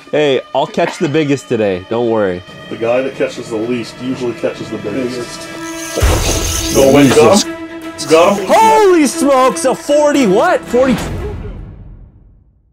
Hey, I'll catch the biggest today. Don't worry. The guy that catches the least usually catches the biggest. No way, got him? Got him? Holy smokes, a 40 what? 40...